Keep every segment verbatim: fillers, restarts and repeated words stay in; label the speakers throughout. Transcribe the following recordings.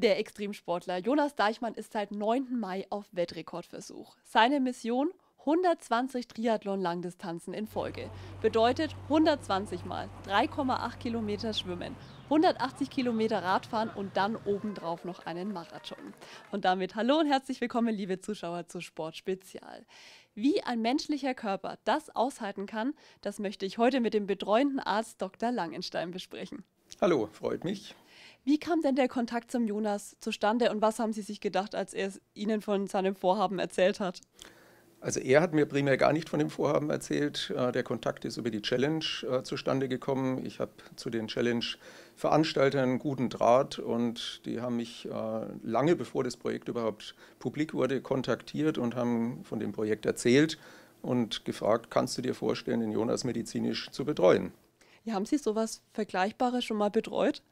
Speaker 1: Der Extremsportler Jonas Deichmann ist seit neunten Mai auf Weltrekordversuch. Seine Mission: hundertzwanzig Triathlon-Langdistanzen in Folge. Bedeutet hundertzwanzig Mal drei Komma acht Kilometer schwimmen, hundertachtzig Kilometer Radfahren und dann obendrauf noch einen Marathon. Und damit hallo und herzlich willkommen, liebe Zuschauer, zu Sport Spezial. Wie ein menschlicher Körper das aushalten kann, das möchte ich heute mit dem betreuenden Arzt Doktor Langenstein besprechen.
Speaker 2: Hallo, freut mich.
Speaker 1: Wie kam denn der Kontakt zum Jonas zustande und was haben Sie sich gedacht, als er es Ihnen von seinem Vorhaben erzählt hat?
Speaker 2: Also er hat mir primär gar nicht von dem Vorhaben erzählt. Äh, Der Kontakt ist über die Challenge äh, zustande gekommen. Ich habe zu den Challenge-Veranstaltern einen guten Draht und die haben mich äh, lange bevor das Projekt überhaupt publik wurde, kontaktiert und haben von dem Projekt erzählt und gefragt, kannst du dir vorstellen, den Jonas medizinisch zu betreuen?
Speaker 1: Ja, haben Sie sowas Vergleichbares schon mal betreut?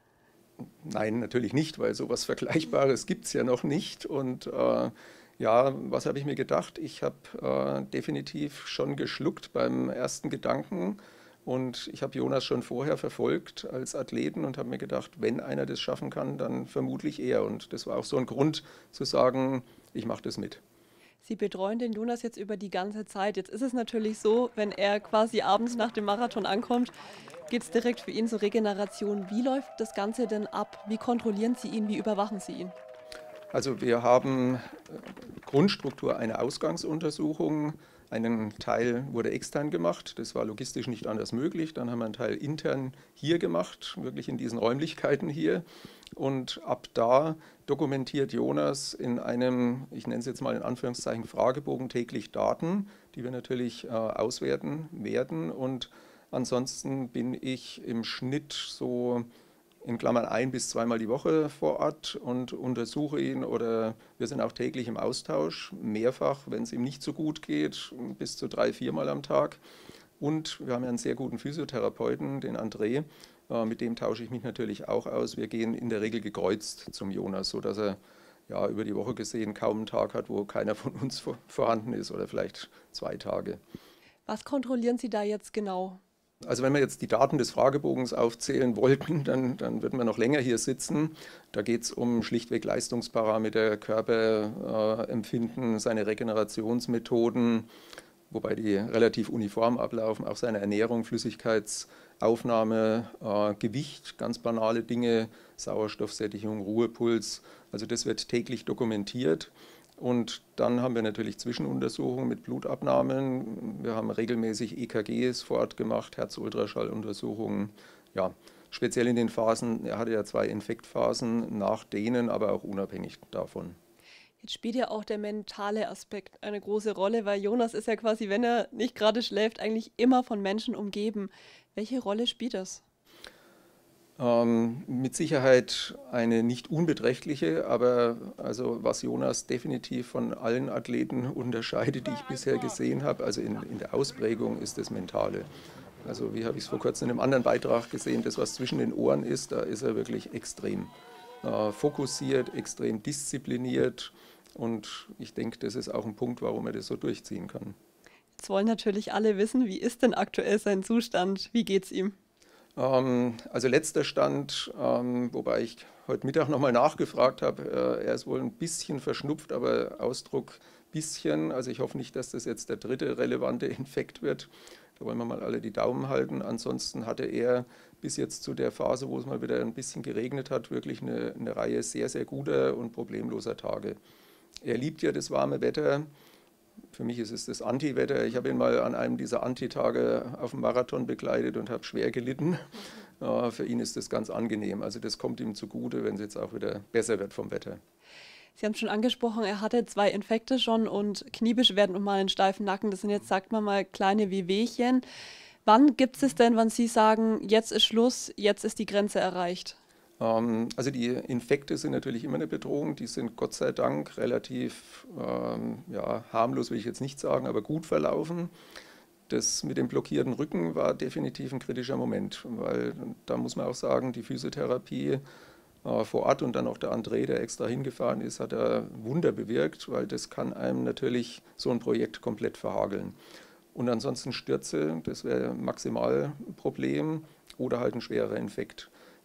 Speaker 2: Nein, natürlich nicht, weil sowas Vergleichbares gibt es ja noch nicht. Und äh, ja, was habe ich mir gedacht? Ich habe äh, definitiv schon geschluckt beim ersten Gedanken. Und ich habe Jonas schon vorher verfolgt als Athleten und habe mir gedacht, wenn einer das schaffen kann, dann vermutlich er. Und das war auch so ein Grund zu sagen, ich mache das mit.
Speaker 1: Sie betreuen den Jonas jetzt über die ganze Zeit. Jetzt ist es natürlich so, wenn er quasi abends nach dem Marathon ankommt, geht es direkt für ihn zur Regeneration. Wie läuft das Ganze denn ab? Wie kontrollieren Sie ihn? Wie überwachen Sie ihn?
Speaker 2: Also wir haben äh, Grundstruktur eine Ausgangsuntersuchung. Einen Teil wurde extern gemacht, das war logistisch nicht anders möglich. Dann haben wir einen Teil intern hier gemacht, wirklich in diesen Räumlichkeiten hier. Und ab da dokumentiert Jonas in einem, ich nenne es jetzt mal in Anführungszeichen, Fragebogen täglich Daten, die wir natürlich äh, auswerten werden. Und ansonsten bin ich im Schnitt so in Klammern ein bis zweimal die Woche vor Ort und untersuche ihn, oder wir sind auch täglich im Austausch, mehrfach, wenn es ihm nicht so gut geht, bis zu drei, viermal am Tag. Und wir haben ja einen sehr guten Physiotherapeuten, den André, äh, mit dem tausche ich mich natürlich auch aus. Wir gehen in der Regel gekreuzt zum Jonas, sodass er ja über die Woche gesehen kaum einen Tag hat, wo keiner von uns vorhanden ist, oder vielleicht zwei Tage.
Speaker 1: Was kontrollieren Sie da jetzt genau?
Speaker 2: Also wenn wir jetzt die Daten des Fragebogens aufzählen wollten, dann, dann würden wir noch länger hier sitzen. Da geht es um schlichtweg Leistungsparameter, Körperempfinden, äh, seine Regenerationsmethoden, wobei die relativ uniform ablaufen, auch seine Ernährung, Flüssigkeitsaufnahme, äh, Gewicht, ganz banale Dinge, Sauerstoffsättigung, Ruhepuls. Also das wird täglich dokumentiert. Und dann haben wir natürlich Zwischenuntersuchungen mit Blutabnahmen. Wir haben regelmäßig E K Gs vor Ort gemacht, Herzultraschalluntersuchungen. Ja, speziell in den Phasen, er hatte ja zwei Infektphasen, nach denen, aber auch unabhängig davon.
Speaker 1: Jetzt spielt ja auch der mentale Aspekt eine große Rolle, weil Jonas ist ja quasi, wenn er nicht gerade schläft, eigentlich immer von Menschen umgeben. Welche Rolle spielt das?
Speaker 2: Ähm, mit Sicherheit eine nicht unbeträchtliche, aber also was Jonas definitiv von allen Athleten unterscheidet, die ich bisher gesehen habe, also in, in der Ausprägung, ist das Mentale. Also wie habe ich es vor kurzem in einem anderen Beitrag gesehen, das was zwischen den Ohren ist, da ist er wirklich extrem äh, fokussiert, extrem diszipliniert, und ich denke, das ist auch ein Punkt, warum er das so durchziehen kann.
Speaker 1: Jetzt wollen natürlich alle wissen, wie ist denn aktuell sein Zustand? Wie geht's ihm?
Speaker 2: Ähm, also letzter Stand, ähm, wobei ich heute Mittag nochmal nachgefragt habe, äh, er ist wohl ein bisschen verschnupft, aber Ausdruck bisschen. Also ich hoffe nicht, dass das jetzt der dritte relevante Infekt wird. Da wollen wir mal alle die Daumen halten. Ansonsten hatte er bis jetzt zu der Phase, wo es mal wieder ein bisschen geregnet hat, wirklich eine, eine Reihe sehr, sehr guter und problemloser Tage. Er liebt ja das warme Wetter. Für mich ist es das Anti-Wetter. Ich habe ihn mal an einem dieser Anti-Tage auf dem Marathon begleitet und habe schwer gelitten. Äh, für ihn ist das ganz angenehm. Also das kommt ihm zugute, wenn es jetzt auch wieder besser wird vom Wetter.
Speaker 1: Sie haben es schon angesprochen, er hatte zwei Infekte schon und Kniebeschwerden und mal einen steifen Nacken. Das sind jetzt, sagt man mal, kleine Wehwehchen. Wann gibt es denn, wann Sie sagen, jetzt ist Schluss, jetzt ist die Grenze erreicht?
Speaker 2: Ähm, also die Infekte sind natürlich immer eine Bedrohung. Die sind Gott sei Dank relativ ähm, ja, harmlos, will ich jetzt nicht sagen, aber gut verlaufen. Das mit dem blockierten Rücken war definitiv ein kritischer Moment, weil da muss man auch sagen, die Physiotherapie äh, vor Ort und dann auch der André, der extra hingefahren ist, hat da Wunder bewirkt, weil das kann einem natürlich so ein Projekt komplett verhageln. Und ansonsten Stürze, das wäre ein Maximalproblem, oder halt ein schwerer Infekt.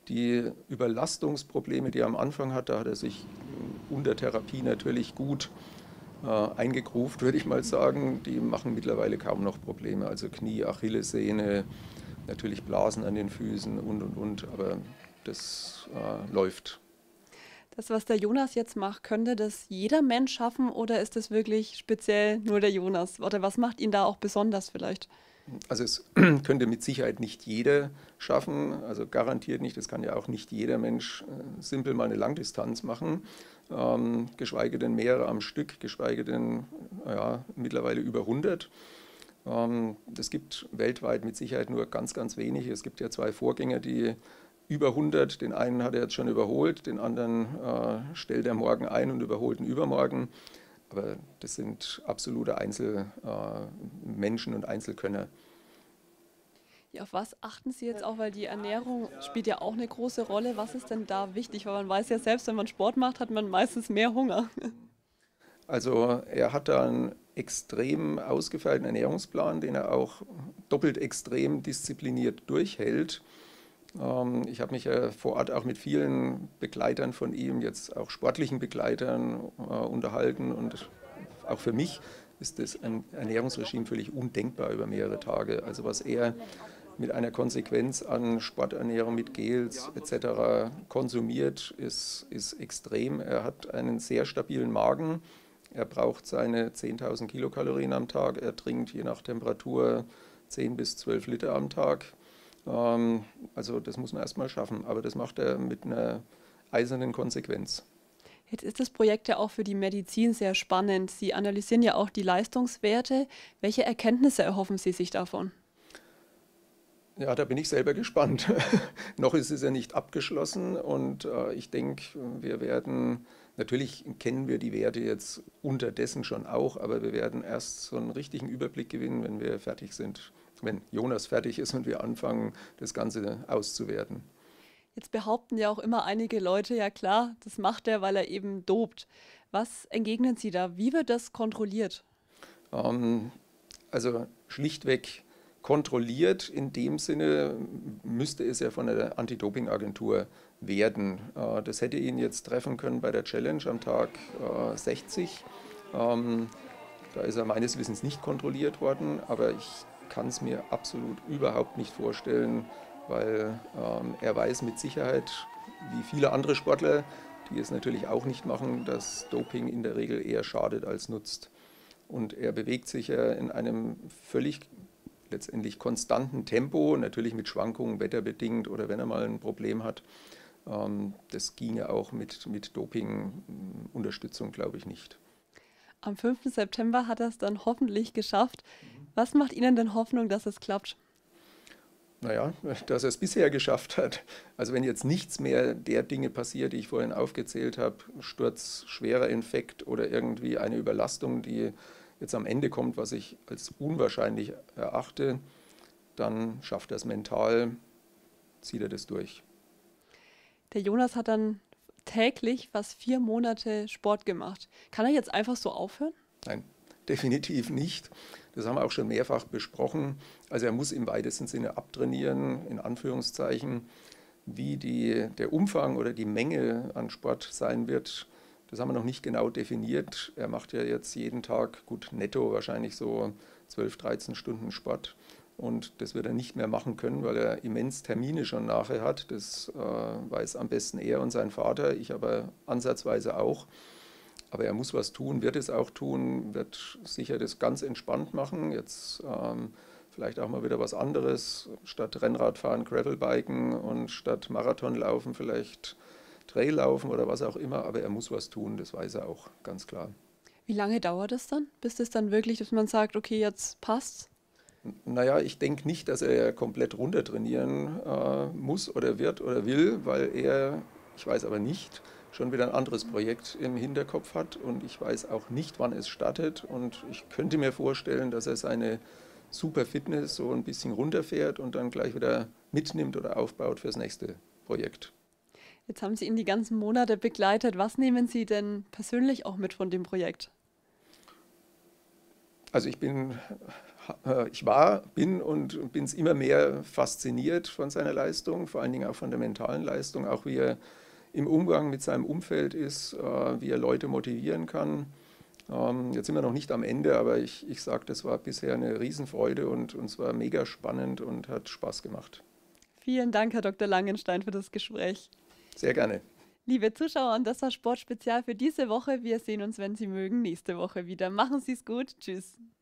Speaker 2: Die Überlastungsprobleme, die er am Anfang hatte, da hat er sich unter Therapie natürlich gut äh, eingegruft, würde ich mal sagen. Die machen mittlerweile kaum noch Probleme. Also Knie, Achillessehne, natürlich Blasen an den Füßen und, und, und. Aber das äh, läuft.
Speaker 1: Das, was der Jonas jetzt macht, könnte das jeder Mensch schaffen oder ist das wirklich speziell nur der Jonas? Oder was macht ihn da auch besonders vielleicht?
Speaker 2: Also es könnte mit Sicherheit nicht jeder schaffen, also garantiert nicht. Es kann ja auch nicht jeder Mensch äh, simpel mal eine Langdistanz machen, ähm, geschweige denn mehrere am Stück, geschweige denn ja, mittlerweile über hundert. Ähm, es gibt weltweit mit Sicherheit nur ganz, ganz wenige. Es gibt ja zwei Vorgänger, die über hundert, den einen hat er jetzt schon überholt, den anderen äh, stellt er morgen ein und überholt ihn übermorgen. Aber das sind absolute Einzelmenschen äh, und Einzelkönner.
Speaker 1: Ja, auf was achten Sie jetzt auch, weil die Ernährung spielt ja auch eine große Rolle. Was ist denn da wichtig? Weil man weiß ja selbst, wenn man Sport macht, hat man meistens mehr Hunger.
Speaker 2: Also er hat da einen extrem ausgefeilten Ernährungsplan, den er auch doppelt extrem diszipliniert durchhält. Ähm, ich habe mich ja vor Ort auch mit vielen Begleitern von ihm, jetzt auch sportlichen Begleitern, äh, unterhalten und auch für mich ist das ein Ernährungsregime völlig undenkbar über mehrere Tage. Also was er mit einer Konsequenz an Sporternährung mit Gels et cetera konsumiert, ist, ist extrem. Er hat einen sehr stabilen Magen. Er braucht seine zehntausend Kilokalorien am Tag. Er trinkt je nach Temperatur zehn bis zwölf Liter am Tag. Ähm, also das muss man erstmal schaffen. Aber das macht er mit einer eisernen Konsequenz.
Speaker 1: Jetzt ist das Projekt ja auch für die Medizin sehr spannend. Sie analysieren ja auch die Leistungswerte. Welche Erkenntnisse erhoffen Sie sich davon?
Speaker 2: Ja, da bin ich selber gespannt. Noch ist es ja nicht abgeschlossen und äh, ich denke, wir werden, natürlich kennen wir die Werte jetzt unterdessen schon auch, aber wir werden erst so einen richtigen Überblick gewinnen, wenn wir fertig sind, wenn Jonas fertig ist und wir anfangen, das Ganze auszuwerten.
Speaker 1: Jetzt behaupten ja auch immer einige Leute, ja klar, das macht er, weil er eben dopt. Was entgegnen Sie da? Wie wird das kontrolliert?
Speaker 2: Ähm, also schlichtweg kontrolliert in dem Sinne müsste es ja von der Anti-Doping-Agentur werden. Äh, das hätte ihn jetzt treffen können bei der Challenge am Tag äh, sechzig. Ähm, da ist er meines Wissens nicht kontrolliert worden, aber ich kann es mir absolut überhaupt nicht vorstellen, weil ähm, er weiß mit Sicherheit, wie viele andere Sportler, die es natürlich auch nicht machen, dass Doping in der Regel eher schadet als nutzt. Und er bewegt sich ja in einem völlig letztendlich konstanten Tempo, natürlich mit Schwankungen, wetterbedingt oder wenn er mal ein Problem hat. Ähm, das ginge auch mit, mit Doping-Unterstützung, glaube ich, nicht.
Speaker 1: Am fünften September hat er es dann hoffentlich geschafft. Was macht Ihnen denn Hoffnung, dass es klappt?
Speaker 2: Naja, dass er es bisher geschafft hat. Also wenn jetzt nichts mehr der Dinge passiert, die ich vorhin aufgezählt habe, Sturz, schwerer Infekt oder irgendwie eine Überlastung, die jetzt am Ende kommt, was ich als unwahrscheinlich erachte, dann schafft er es mental, zieht er das durch.
Speaker 1: Der Jonas hat dann täglich fast vier Monate Sport gemacht. Kann er jetzt einfach so aufhören?
Speaker 2: Nein, definitiv nicht. Das haben wir auch schon mehrfach besprochen. Also er muss im weitesten Sinne abtrainieren, in Anführungszeichen. Wie die, der Umfang oder die Menge an Sport sein wird, das haben wir noch nicht genau definiert. Er macht ja jetzt jeden Tag, gut netto wahrscheinlich so zwölf, dreizehn Stunden Sport. Und das wird er nicht mehr machen können, weil er immens Termine schon nachher hat. Das äh, weiß am besten er und sein Vater, ich aber ansatzweise auch. Aber er muss was tun, wird es auch tun, wird sicher das ganz entspannt machen. Jetzt ähm, vielleicht auch mal wieder was anderes, statt Rennradfahren, Gravelbiken und statt Marathonlaufen vielleicht Traillaufen oder was auch immer. Aber er muss was tun, das weiß er auch ganz klar.
Speaker 1: Wie lange dauert es dann, bis das dann wirklich, dass man sagt, okay, jetzt passt's?
Speaker 2: Naja, ich denke nicht, dass er komplett runtertrainieren äh, muss oder wird oder will, weil er, ich weiß aber nicht, schon wieder ein anderes Projekt im Hinterkopf hat und ich weiß auch nicht, wann es startet und ich könnte mir vorstellen, dass er seine super Fitness so ein bisschen runterfährt und dann gleich wieder mitnimmt oder aufbaut fürs nächste Projekt.
Speaker 1: Jetzt haben Sie ihn die ganzen Monate begleitet. Was nehmen Sie denn persönlich auch mit von dem Projekt?
Speaker 2: Also ich bin äh, ich war, bin und bin es immer mehr fasziniert von seiner Leistung, vor allen Dingen auch von der mentalen Leistung, auch wie er im Umgang mit seinem Umfeld ist, äh, wie er Leute motivieren kann. Ähm, jetzt sind wir noch nicht am Ende, aber ich, ich sage, das war bisher eine Riesenfreude und, und es war mega spannend und hat Spaß gemacht.
Speaker 1: Vielen Dank, Herr Doktor Langenstein, für das Gespräch.
Speaker 2: Sehr gerne.
Speaker 1: Liebe Zuschauer, und das war Sportspezial für diese Woche. Wir sehen uns, wenn Sie mögen, nächste Woche wieder. Machen Sie es gut. Tschüss.